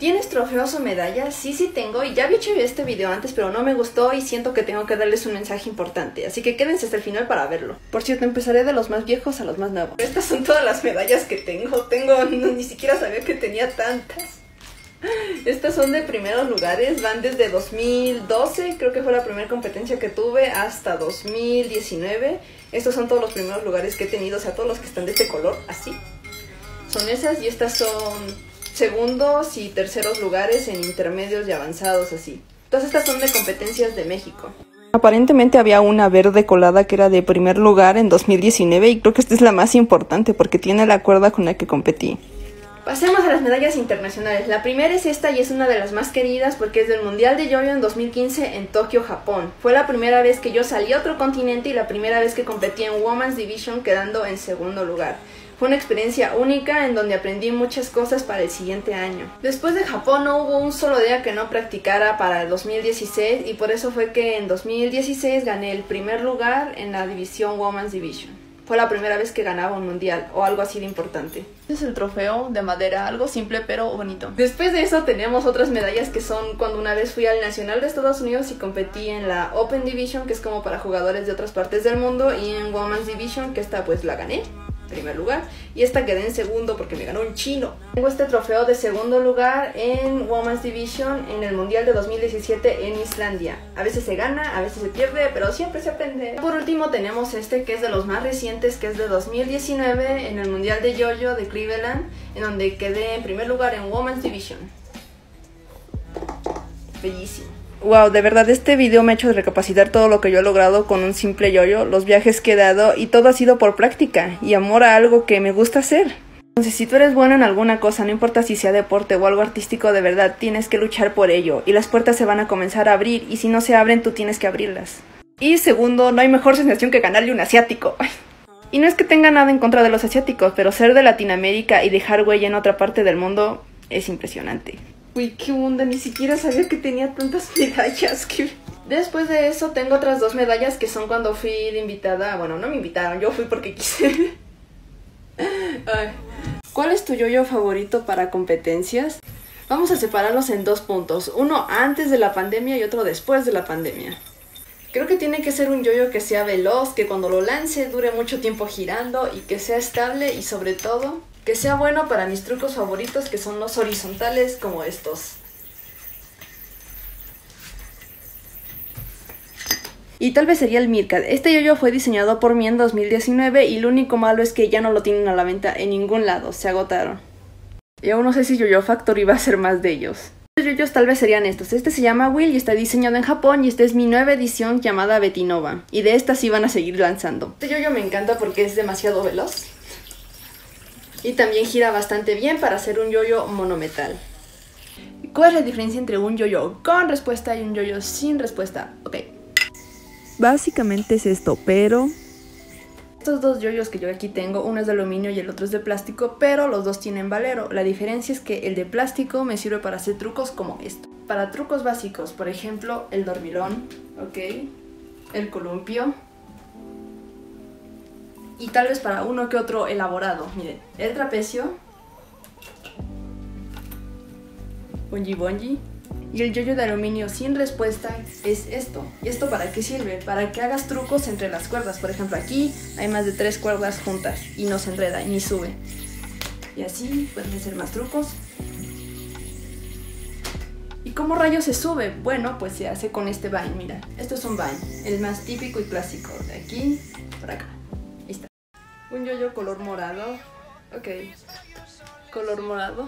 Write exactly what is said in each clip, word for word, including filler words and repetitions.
¿Tienes trofeos o medallas? Sí, sí tengo, y ya había hecho este video antes, pero no me gustó y siento que tengo que darles un mensaje importante, así que quédense hasta el final para verlo. Por cierto, empezaré de los más viejos a los más nuevos. Estas son todas las medallas que tengo, tengo, no, ni siquiera sabía que tenía tantas. Estas son de primeros lugares, van desde dos mil doce, creo que fue la primera competencia que tuve, hasta dos mil diecinueve. Estos son todos los primeros lugares que he tenido, o sea, todos los que están de este color, así. Son esas, y estas son segundos y terceros lugares en intermedios y avanzados, así. Todas estas son de competencias de México. Aparentemente había una verde colada que era de primer lugar en dos mil diecinueve y creo que esta es la más importante porque tiene la cuerda con la que competí. Pasemos a las medallas internacionales. La primera es esta y es una de las más queridas porque es del Mundial de Yo-Yo en dos mil quince en Tokio, Japón. Fue la primera vez que yo salí a otro continente y la primera vez que competí en Women's Division quedando en segundo lugar. Fue una experiencia única en donde aprendí muchas cosas para el siguiente año. Después de Japón no hubo un solo día que no practicara para el dos mil dieciséis y por eso fue que en dos mil dieciséis gané el primer lugar en la división Women's Division. Fue la primera vez que ganaba un mundial o algo así de importante. Este es el trofeo de madera, algo simple pero bonito. Después de eso tenemos otras medallas que son cuando una vez fui al Nacional de Estados Unidos y competí en la Open Division, que es como para jugadores de otras partes del mundo, y en Women's Division, que esta pues la gané. Primer lugar, y esta quedé en segundo porque me ganó un chino. Tengo este trofeo de segundo lugar en Women's Division en el Mundial de dos mil diecisiete en Islandia. A veces se gana, a veces se pierde, pero siempre se aprende. Por último tenemos este que es de los más recientes, que es de dos mil diecinueve en el Mundial de Yo-Yo de Cleveland, en donde quedé en primer lugar en Women's Division. Bellísimo. Wow, de verdad este video me ha hecho recapacitar todo lo que yo he logrado con un simple yo-yo, los viajes que he dado, y todo ha sido por práctica y amor a algo que me gusta hacer. Entonces si tú eres bueno en alguna cosa, no importa si sea deporte o algo artístico, de verdad tienes que luchar por ello y las puertas se van a comenzar a abrir, y si no se abren tú tienes que abrirlas. Y segundo, no hay mejor sensación que ganarle un asiático. Y no es que tenga nada en contra de los asiáticos, pero ser de Latinoamérica y dejar huella en otra parte del mundo es impresionante. Uy, qué onda, ni siquiera sabía que tenía tantas medallas. Que... Después de eso tengo otras dos medallas que son cuando fui de invitada. Bueno, no me invitaron, yo fui porque quise. Ay. ¿Cuál es tu yo-yo favorito para competencias? Vamos a separarlos en dos puntos, uno antes de la pandemia y otro después de la pandemia. Creo que tiene que ser un yo-yo que sea veloz, que cuando lo lance dure mucho tiempo girando y que sea estable, y sobre todo que sea bueno para mis trucos favoritos, que son los horizontales como estos. Y tal vez sería el Meerkat. Este yo-yo fue diseñado por mí en dos mil diecinueve y lo único malo es que ya no lo tienen a la venta en ningún lado, se agotaron. Y aún no sé si Yo-Yo Factory va a hacer más de ellos. Los yo-yos tal vez serían estos. Este se llama Will y está diseñado en Japón, y esta es mi nueva edición llamada Betty Nova. Y de estas sí van a seguir lanzando. Este yo-yo me encanta porque es demasiado veloz. Y también gira bastante bien para hacer un yo-yo monometal. ¿Cuál es la diferencia entre un yo-yo con respuesta y un yo-yo sin respuesta? Ok. Básicamente es esto, pero... Estos dos yo-yos que yo aquí tengo, uno es de aluminio y el otro es de plástico, pero los dos tienen valero. La diferencia es que el de plástico me sirve para hacer trucos como esto. Para trucos básicos, por ejemplo, el dormilón, ok, el columpio. Y tal vez para uno que otro elaborado, miren, el trapecio, bungee bungee, y el yo-yo de aluminio sin respuesta es esto. ¿Y esto para qué sirve? Para que hagas trucos entre las cuerdas. Por ejemplo, aquí hay más de tres cuerdas juntas y no se enreda ni sube. Y así puedes hacer más trucos. ¿Y cómo rayos se sube? Bueno, pues se hace con este vine, mira. Esto es un vine, el más típico y clásico. De aquí para acá. Ahí está. Un yo-yo color morado. Ok. Color morado.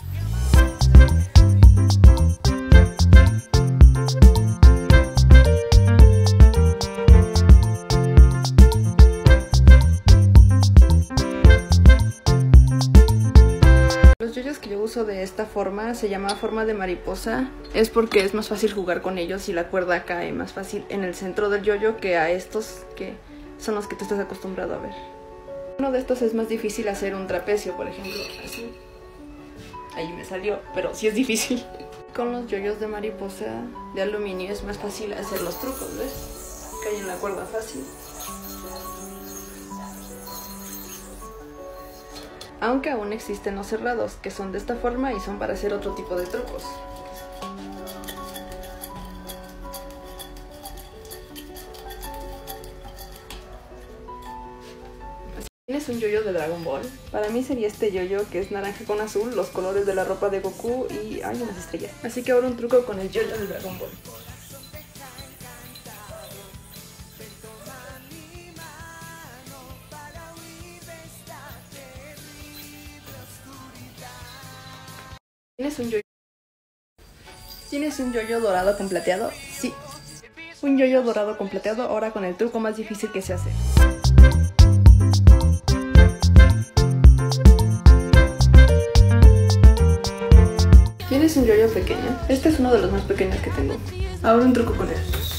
Los yo-yos que yo uso de esta forma se llama forma de mariposa. Es porque es más fácil jugar con ellos y la cuerda cae más fácil en el centro del yo-yo que a estos que son los que tú estás acostumbrado a ver. Uno de estos es más difícil hacer un trapecio, por ejemplo, así. Ahí me salió, pero sí es difícil. Con los yo-yos de mariposa de aluminio es más fácil hacer los trucos, ¿ves? Cae en la cuerda fácil. aunque aún existen los cerrados, que son de esta forma y son para hacer otro tipo de trucos. ¿Tienes un yoyo de Dragon Ball? Para mí sería este yoyo que es naranja con azul, los colores de la ropa de Goku y hay unas estrellas. Así que ahora un truco con el yoyo de Dragon Ball. ¿Tienes un yoyo? ¿Tienes un yoyo dorado con plateado? Sí. Un yoyo dorado con plateado, ahora con el truco más difícil que se hace. ¿Tienes un yoyo pequeño? Este es uno de los más pequeños que tengo. Ahora un truco con él.